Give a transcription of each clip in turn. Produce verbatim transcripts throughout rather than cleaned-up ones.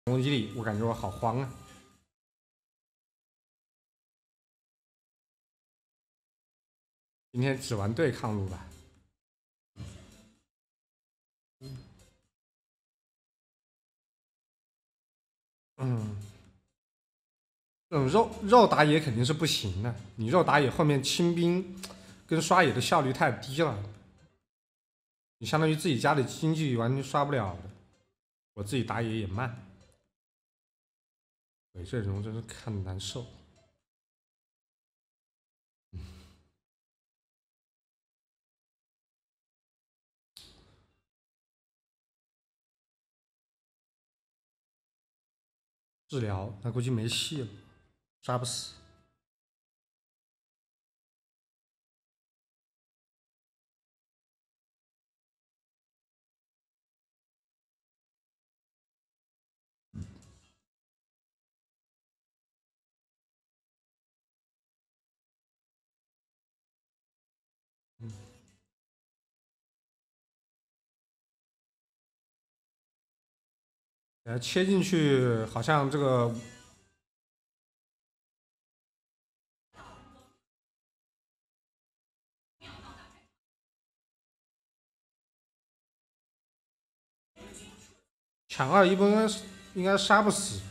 攻击力，我感觉我好慌啊！今天只玩对抗路吧。嗯，这种肉肉打野肯定是不行的，你肉打野后面清兵跟刷野的效率太低了，你相当于自己家的经济完全刷不了的。我自己打野也慢，对这种真是看着难受。治疗那估计没戏了，杀不死。呃，切进去好像这个抢二一般应该应该杀不死。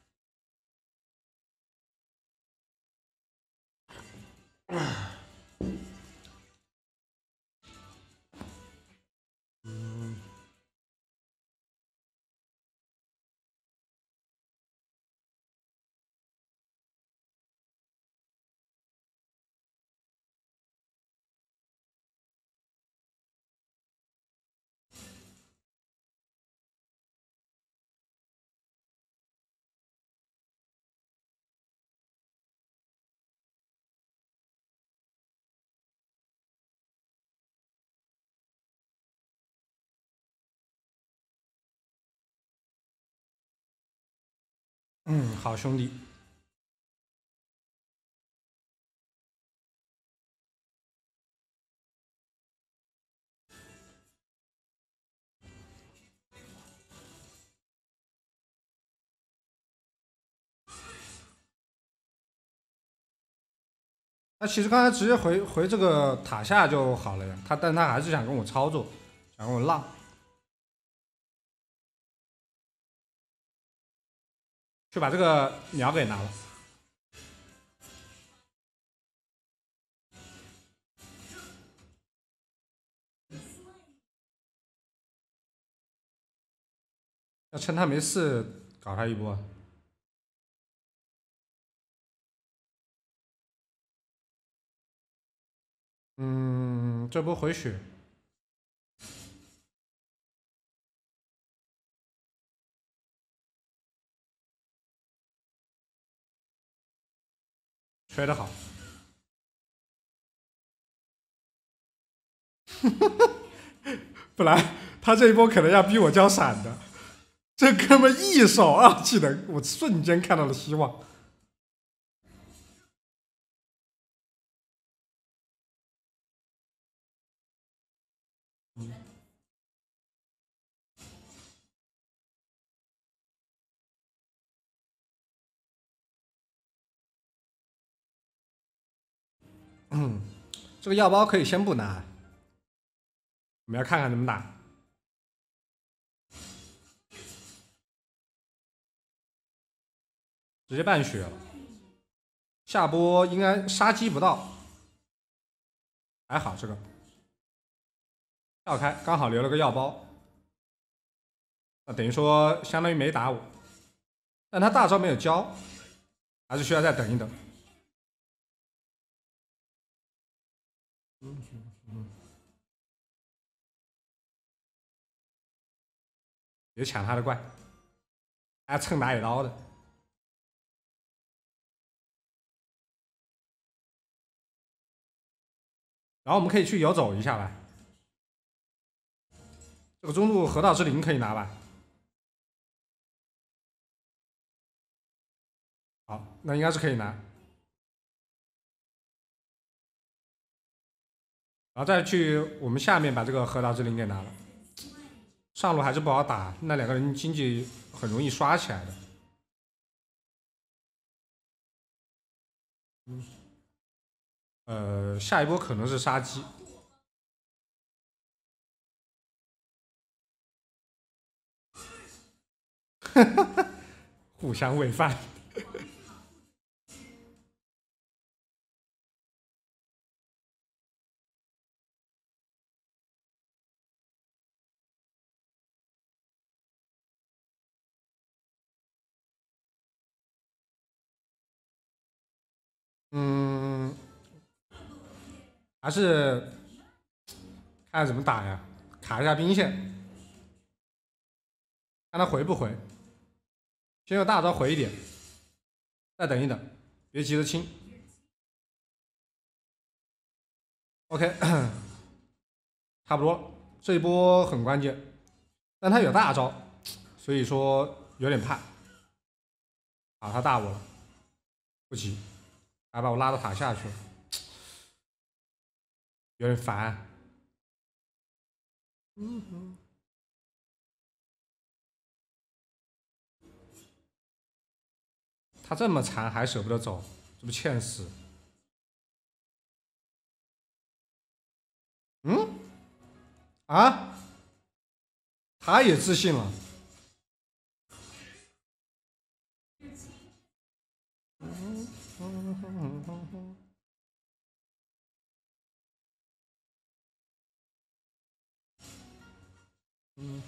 嗯，嗯，好兄弟。他其实刚才直接回回这个塔下就好了呀，他但他还是想跟我操作，想跟我浪。去把这个鸟给拿了。要趁他没事搞他一波。嗯，这波回血。吹得好。不然他这一波可能要逼我交闪的。这哥们一手二技能，我瞬间看到了希望。嗯，这个药包可以先不拿，我们要看看怎么打。直接半血了，下波应该杀鸡不到，还好这个跳开刚好留了个药包，那等于说相当于没打我，但他大招没有交，还是需要再等一等。别抢他的怪，还蹭打野刀的。然后我们可以去游走一下吧，这个中路河道之灵可以拿吧？好，那应该是可以拿。然后再去我们下面把这个河道之灵给拿了， 上路还是不好打，那两个人经济很容易刷起来的。嗯，呃，下一波可能是杀鸡。互相喂饭。嗯，还是看怎么打呀，卡一下兵线，看他回不回。先用大招回一点，再等一等，别急着清。OK，差不多了，这一波很关键，但他有大招，所以说有点怕。啊，他大我了，不急，还把我拉到塔下去了，有点烦。嗯哼，他这么残还舍不得走，这不欠死？嗯？啊？他也自信了。嗯，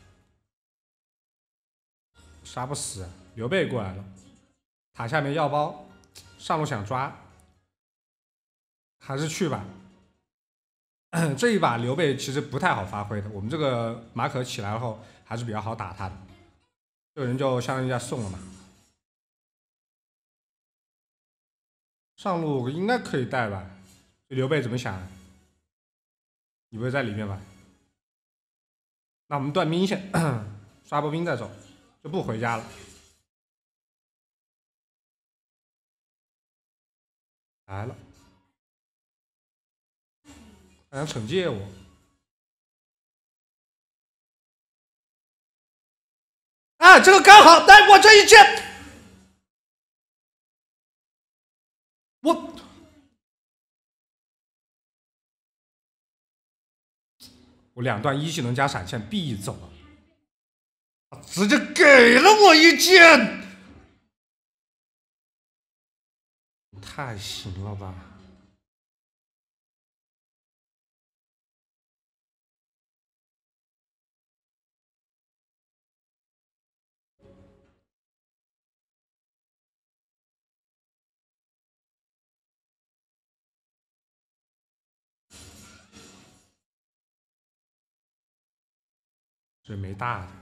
杀不死，刘备过来了，塔下面药包，上路想抓，还是去吧。这一把刘备其实不太好发挥的，我们这个马可起来后还是比较好打他的，这个人就相当于要送了嘛。上路应该可以带吧？刘备怎么想？你不会在里面吧？那我们断兵线，刷波兵再走，就不回家了。来了，他想惩戒我。啊，这个刚好，来我这一剑，我我两段一技能加闪现必走了，直接给了我一剑，太行了吧！这没大的。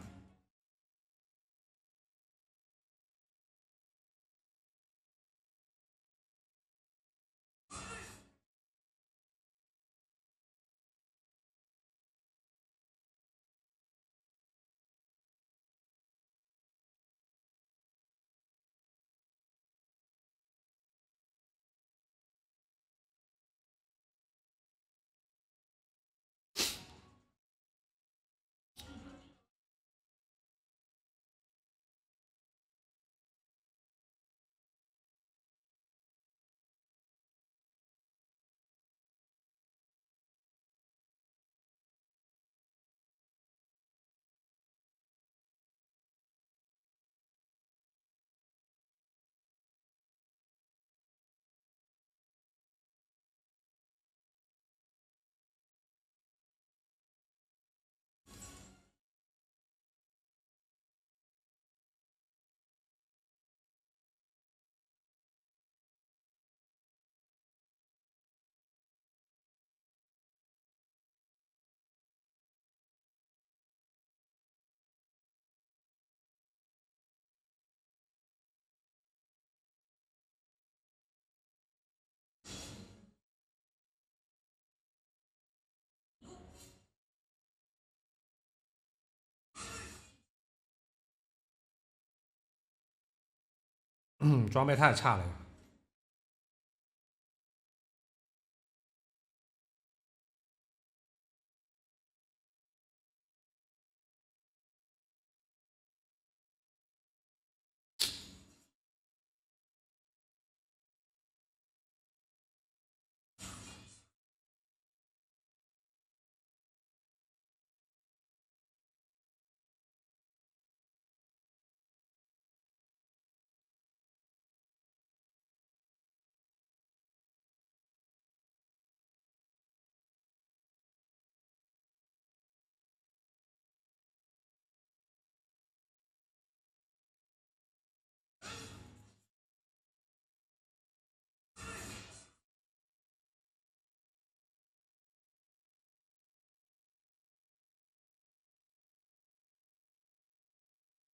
嗯，装备太差了呀。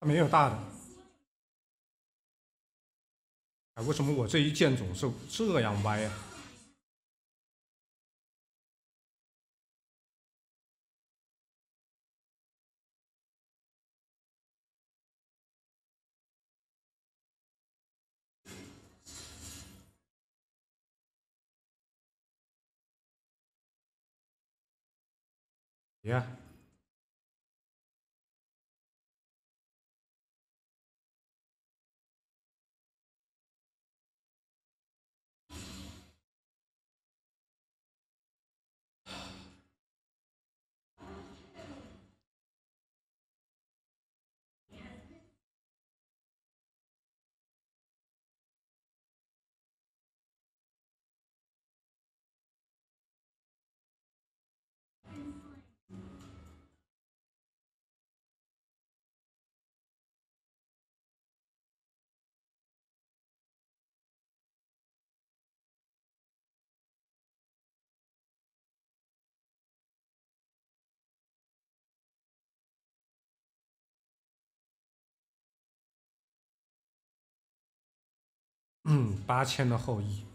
没有大的。哎，为什么我这一剑总是这样歪啊？别、yeah 嗯，八千的后裔。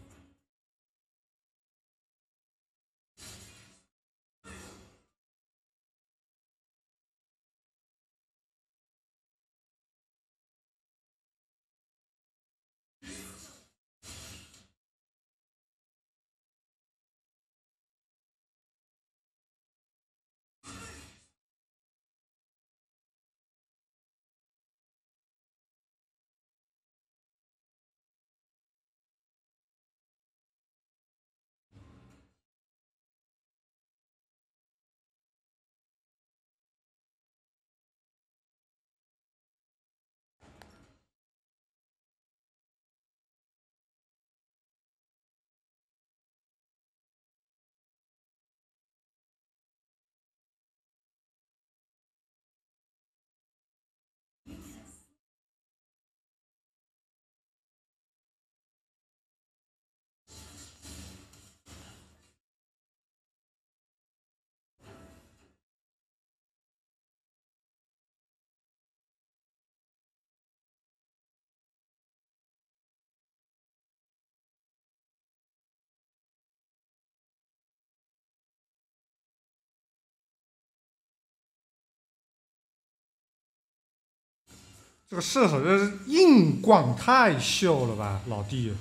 这个射手这硬逛太秀了吧，老弟！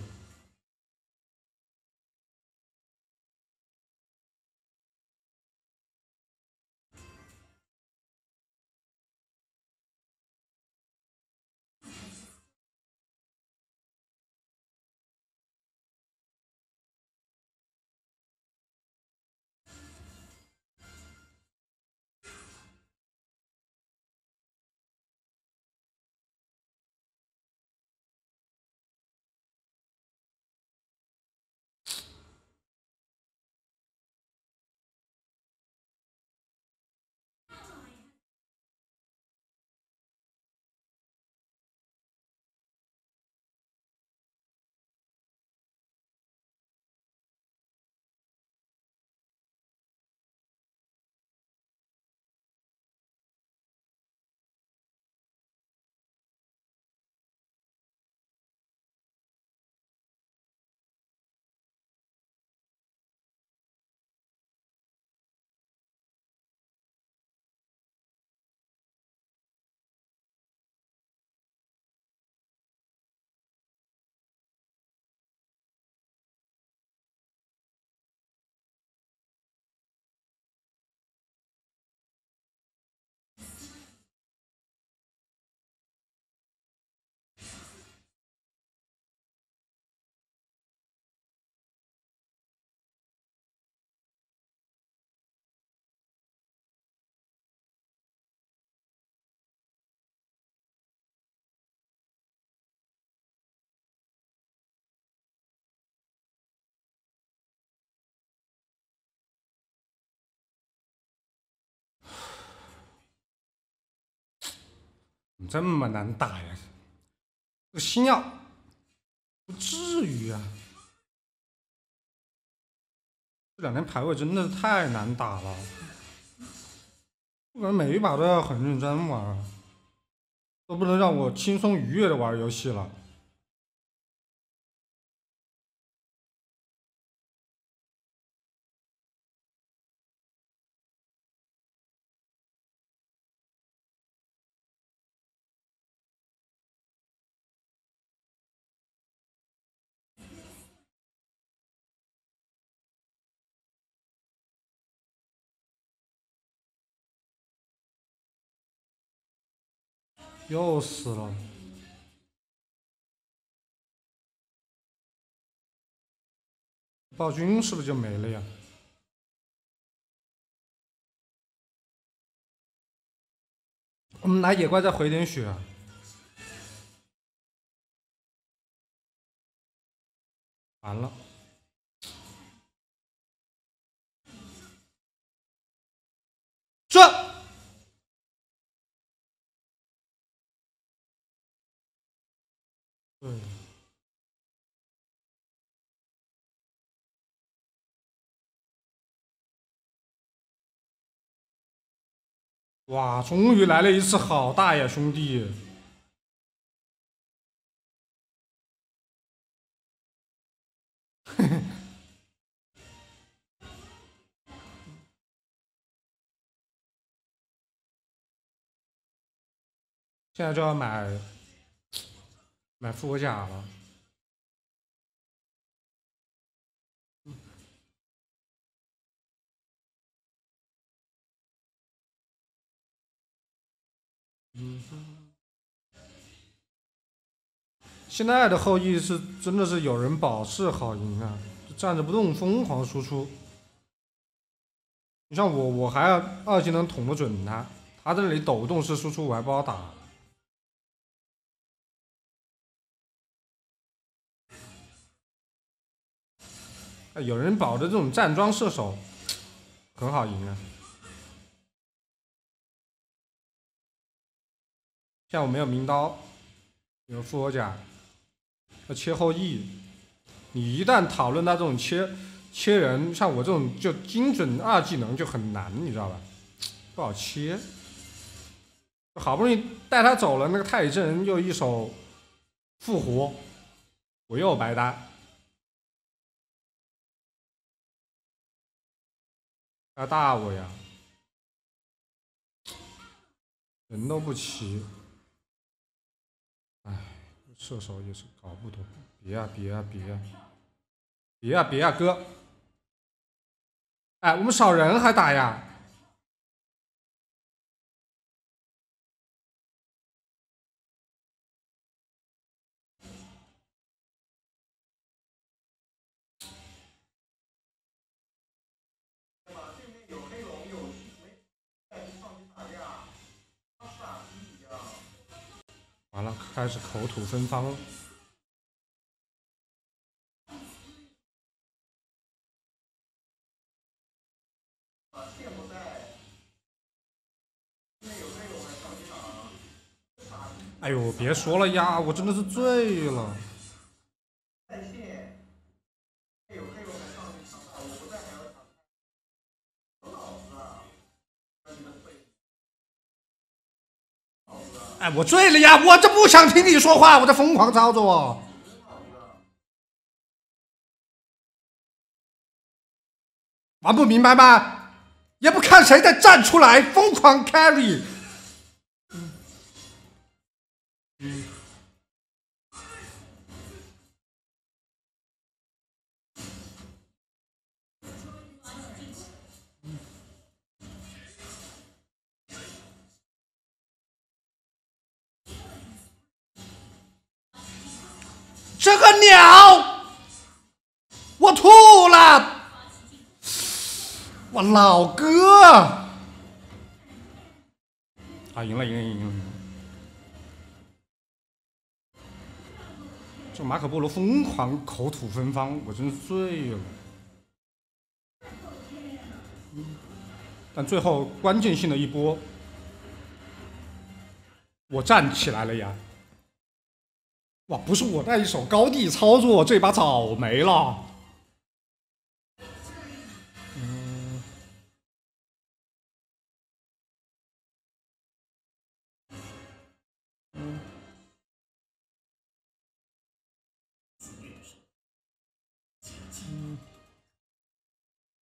怎么这么难打呀？这个星耀不至于啊！这两天排位真的太难打了，我感觉每一把都要很认真玩。 都不能让我轻松愉悦的玩游戏了。又死了。暴君是不是就没了呀？我们拿野怪再回点血啊！完了，这对。哇，终于来了一次好大呀，兄弟！现在就要买买复活甲了。嗯，现在的后羿是真的是有人保是好赢啊，站着不动疯狂输出。你像我，我还要二技能捅不准他，他在那里抖动式输出，我还不好打。有人保的这种站桩射手很好赢啊。像我没有名刀，有复活甲，要切后羿。你一旦讨论到这种切切人，像我这种就精准二技能就很难，你知道吧？不好切。好不容易带他走了，那个太乙真人又一手复活，我又白搭。要大我呀！人都不齐，哎，射手也是搞不懂。别啊别啊别啊别啊别啊哥！哎，我们少人还打呀？完了，开始口吐芬芳了。哎呦，别说了呀，我真的是醉了。哎，我醉了呀！我这不想听你说话，我在疯狂操作。玩不明白吗？也不看谁在站出来，疯狂 carry。嗯嗯。这个鸟，我吐了！我老哥，啊，赢了，赢了，赢了，赢了！这马可波罗疯狂口吐芬芳，我真是醉了。但最后关键性的一波，我站起来了呀！哇，不是我那一手高地操作，这把早没了。嗯，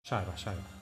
下一把，下一把。